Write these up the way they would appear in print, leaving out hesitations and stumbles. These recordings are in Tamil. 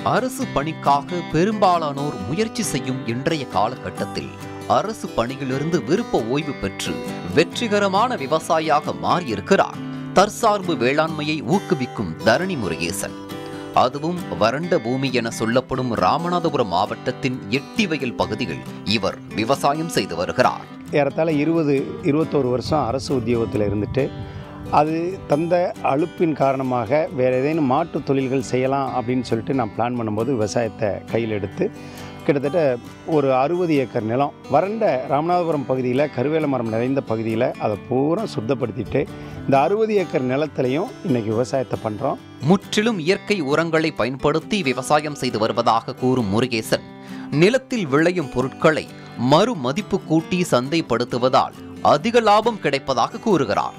அரசு பணிக்காக பெரும்பாலானோர் முயற்சி செய்யும் இன்றைய காலகட்டத்தில் அரசு பணியிலிருந்து விருப்ப ஓய்வு பெற்று வெற்றிகரமான விவசாயியாக மாறியிருக்கிறார் தற்சார்பு வேளாண்மையை ஊக்குவிக்கும் தரணி முருகேசன். அதுவும் வறண்ட பூமி என சொல்லப்படும் ராமநாதபுரம் மாவட்டத்தின் எட்டிவயல் பகுதியில் இவர் விவசாயம் செய்து வருகிறார். ஏறத்தாழ 21 வருஷம் அரசு உத்தியோகத்தில் இருந்துட்டு அது தந்த அலுப்பின் காரணமாக வேறு ஏதேனும் மாற்று தொழில்கள் செய்யலாம் அப்படின்னு சொல்லிட்டு நான் பிளான் பண்ணும்போது விவசாயத்தை கையில் எடுத்து கிட்டத்தட்ட ஒரு 60 ஏக்கர் நிலம் வறண்ட ராமநாதபுரம் பகுதியில் கருவேல மரம் நிறைந்த பகுதியில் அதை பூரா சுத்தப்படுத்திட்டு இந்த 60 ஏக்கர் நிலத்திலையும் இன்றைக்கி விவசாயத்தை பண்ணுறோம். முற்றிலும் இயற்கை உரங்களை பயன்படுத்தி விவசாயம் செய்து வருவதாக கூறும் முருகேசன் நிலத்தில் விளையும் பொருட்களை மறு மதிப்பு கூட்டி சந்தைப்படுத்துவதால் அதிக லாபம் கிடைப்பதாக கூறுகிறார்.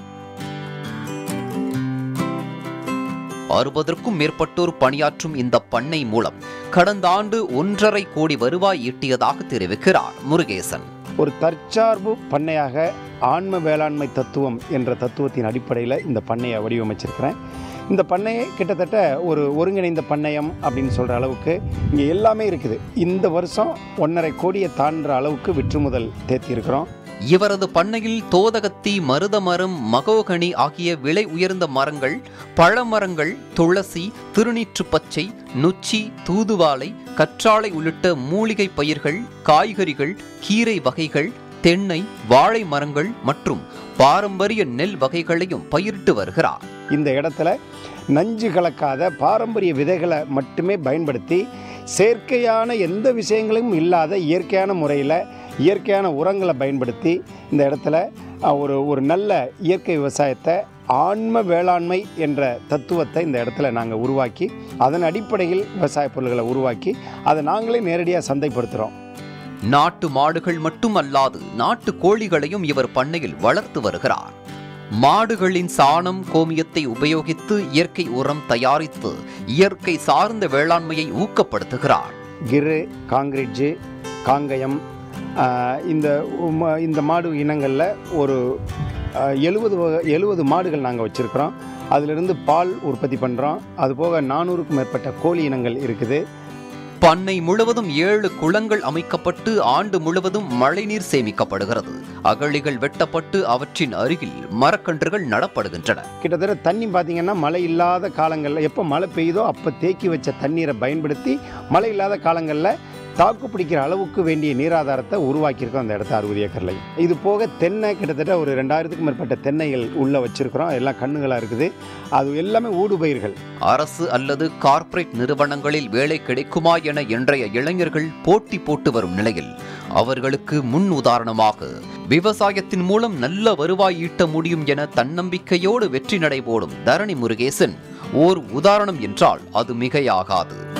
60க்கும் மேற்பட்டோர் பணியாற்றும் இந்த பண்ணை மூலம் கடந்த ஆண்டு 1.5 கோடி வருவாய் ஈட்டியதாக தெரிவிக்கிறார் முருகேசன். ஒரு தற்சார்பு பண்ணையாக ஆன்ம வேளாண்மை தத்துவம் என்ற தத்துவத்தின் அடிப்படையில் இந்த பண்ணையை வடிவமைச்சிருக்கிறேன். இந்த பண்ணையை கிட்டத்தட்ட ஒரு ஒருங்கிணைந்த பண்ணையம் அப்படின்னு சொல்கிற அளவுக்கு இங்கே எல்லாமே இருக்குது. இந்த வருஷம் 1.5 கோடியை தாண்டுற அளவுக்கு விற்றுமுதல் தேர்த்தியிருக்கிறோம். இவரது பண்ணையில் தோதகத்தி, மருதமரம், மகோகனி ஆகிய விலை உயர்ந்த மரங்கள், பழமரங்கள், துளசி, திருநீற்று பச்சை, நொச்சி, தூதுவாலை, கற்றாழை உள்ளிட்ட மூலிகை பயிர்கள், காய்கறிகள், கீரை வகைகள், தென்னை, வாழை மரங்கள் மற்றும் பாரம்பரிய நெல் வகைகளையும் பயிரிட்டு வருகிறார். இந்த இடத்துல நஞ்சு கலக்காத பாரம்பரிய விதைகளை மட்டுமே பயன்படுத்தி செயற்கையான எந்த விஷயங்களும் இல்லாத இயற்கையான முறையில் இயற்கையான உரங்களை பயன்படுத்தி இந்த இடத்துல ஒரு நல்ல இயற்கை விவசாயத்தை ஆன்ம வேளாண்மை என்ற தத்துவத்தை இந்த இடத்துல நாங்கள் உருவாக்கி அதன் அடிப்படையில் விவசாய பொருள்களை உருவாக்கி அதை நாங்களே நேரடியாக சந்தைப்படுத்துகிறோம். நாட்டு மாடுகள் மட்டுமல்லாது நாட்டு கோழிகளையும் இவர் பண்ணையில் வளர்த்து வருகிறார். மாடுகளின் சாணம், கோமியத்தை உபயோகித்து இயற்கை உரம் தயாரித்து இயற்கை சார்ந்த வேளாண்மையை ஊக்கப்படுத்துகிறார். கிரு, காங்கிரீட்ஜு, காங்கயம் இந்த மாடு இனங்களில் ஒரு 70 மாடுகள் நாங்கள் வச்சுருக்கிறோம். அதிலிருந்து பால் உற்பத்தி பண்ணுறோம். அதுபோக 400க்கும் மேற்பட்ட கோழி இனங்கள் இருக்குது. பண்ணை முழுவதும் 7 குளங்கள் அமைக்கப்பட்டு ஆண்டு முழுவதும் மழைநீர் சேமிக்கப்படுகிறது. அகழிகள் வெட்டப்பட்டு அவற்றின் அருகில் மரக்கன்றுகள் நடப்படுகின்றன. கிட்டத்தட்ட தண்ணி பார்த்தீங்கன்னா மழை இல்லாத காலங்களில் எப்போ மழை பெய்யுதோ அப்போ தேக்கி வச்ச தண்ணீரை பயன்படுத்தி மழை இல்லாத காலங்களில் தாக்கு பிடிக்கிற அளவுக்கு வேண்டிய நீராதாரத்தை உருவாக்கியிருக்கோம் அந்த இடத்த 60 ஏக்கர்லையும். இது போக தென்னை கிட்டத்தட்ட ஒரு 2000க்கும் மேற்பட்ட தென்னைகள் உள்ளே வச்சுருக்கிறோம். எல்லாம் கண்ணுகளாக இருக்குது. அது எல்லாமே ஊடுபயிர்கள். அரசு அல்லது கார்ப்பரேட் நிறுவனங்களில் வேலை கிடைக்குமா என இன்றைய இளைஞர்கள் போட்டி போட்டு வரும் நிலையில் அவர்களுக்கு முன் உதாரணமாக விவசாயத்தின் மூலம் நல்ல வருவாய் ஈட்ட முடியும் என தன்னம்பிக்கையோடு வெற்றி நடைபோடும் தரணி முருகேசன் ஓர் உதாரணம் என்றால் அது மிகையாகாது.